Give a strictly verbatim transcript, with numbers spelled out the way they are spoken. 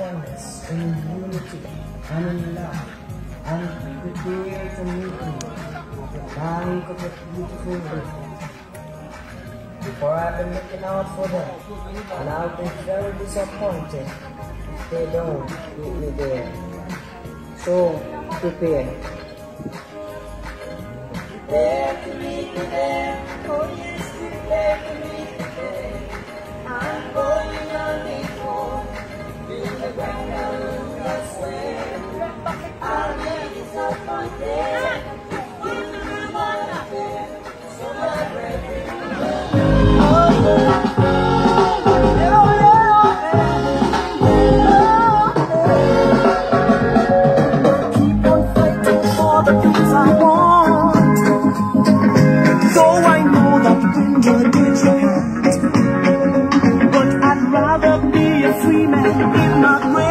oneness, in unity, and in love, and prepare to meet me at the bank of a beautiful river. For I've been looking out for them, and I'll be very disappointed if they don't meet me there. So, prepare. Prepare to meet me there. Oh yes, prepare to meet me there. I'm going on before. In the ground, I swear. I'll be disappointed. Give me one affair. So my brethren, keep on fighting for the things I want. Though I know that when you're dead you can't. But I'd rather be a free man in my